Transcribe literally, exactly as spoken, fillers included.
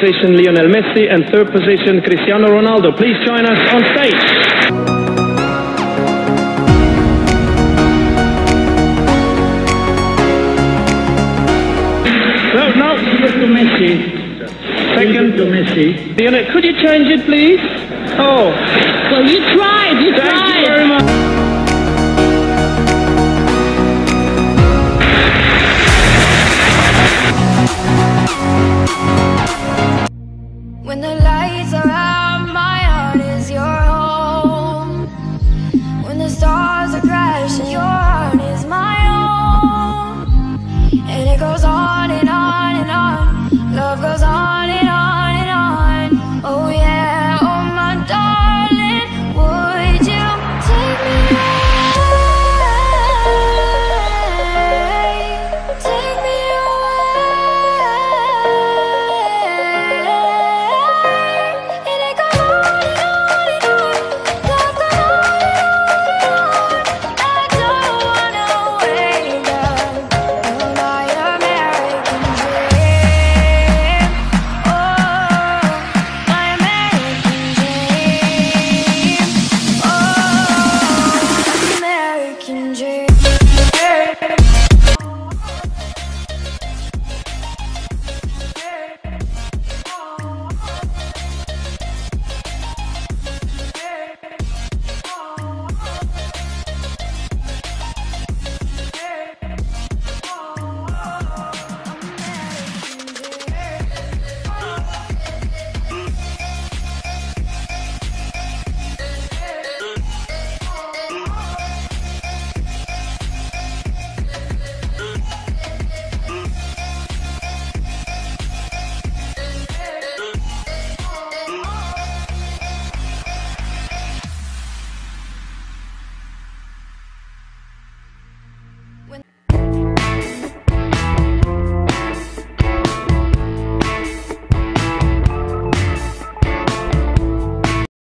position, Lionel Messi, and third position, Cristiano Ronaldo. Please join us on stage. So now, to Messi. second to Messi. Lionel, could you change it, please? Oh, Well, you tried, you thank tried. you very much. When the lights are out, my heart is your home. When the stars are crashing, your heart is my own. And it goes on.